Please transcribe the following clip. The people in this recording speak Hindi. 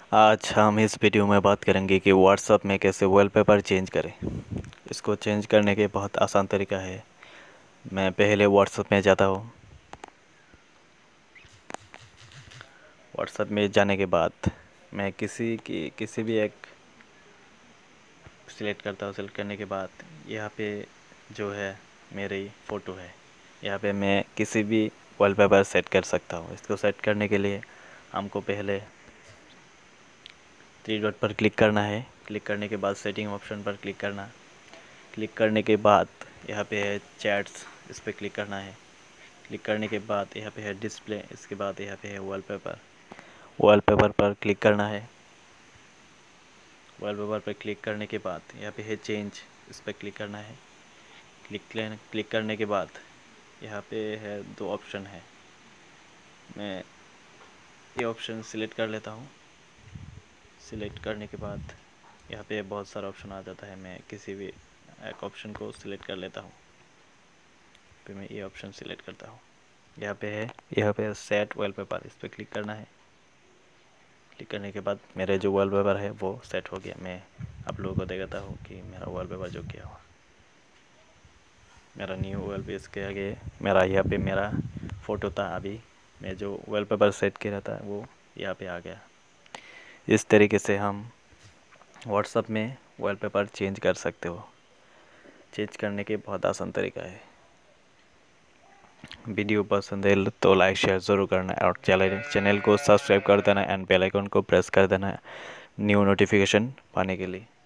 आज हम इस वीडियो में बात करेंगे कि व्हाट्सएप में कैसे वॉलपेपर चेंज करें। इसको चेंज करने के बहुत आसान तरीका है। मैं पहले व्हाट्सएप में जाता हूँ। व्हाट्सएप में जाने के बाद मैं किसी भी एक सिलेक्ट करता हूँ। सिलेक्ट करने के बाद यहाँ पे जो है मेरी फ़ोटो है। यहाँ पे मैं किसी भी वॉलपेपर सेट कर सकता हूँ। इसको सेट करने के लिए हमको पहले थ्री डॉट पर क्लिक करना है। क्लिक करने के बाद सेटिंग ऑप्शन पर क्लिक करना। क्लिक करने के बाद यहाँ पे है चैट्स, इस पर क्लिक करना है। क्लिक करने के बाद यहाँ पे है डिस्प्ले, इसके बाद यहाँ पे है वॉलपेपर। वॉलपेपर पर क्लिक करना है। वॉलपेपर पर क्लिक करने के बाद यहाँ पे है चेंज, इस पर क्लिक करना है। क्लिक करने के बाद यहाँ पे है दो ऑप्शन है। मैं ये ऑप्शन सिलेक्ट कर लेता हूँ। सिलेक्ट करने के बाद यहाँ पे बहुत सारा ऑप्शन आ जाता है। मैं किसी भी एक ऑप्शन को सिलेक्ट कर लेता हूँ। फिर मैं ये ऑप्शन सिलेक्ट करता हूँ। यहाँ पे सेट वॉलपेपर, इस पर क्लिक करना है। क्लिक करने के बाद मेरे जो वॉलपेपर है वो सेट हो गया। मैं आप लोगों को दिखाता हूँ कि मेरा वॉलपेपर जो किया हुआ, मेरा न्यू वॉलपेपर, इसके आगे मेरा फ़ोटो था। अभी मैं जो वॉलपेपर सेट किया था वो यहाँ पे आ गया। इस तरीके से हम व्हाट्सएप में वॉलपेपर चेंज कर सकते हो। चेंज करने के बहुत आसान तरीका है। वीडियो पसंद है तो लाइक शेयर ज़रूर करना है और चैनल को सब्सक्राइब कर देना एंड बेल आइकन को प्रेस कर देना है न्यू नोटिफिकेशन पाने के लिए।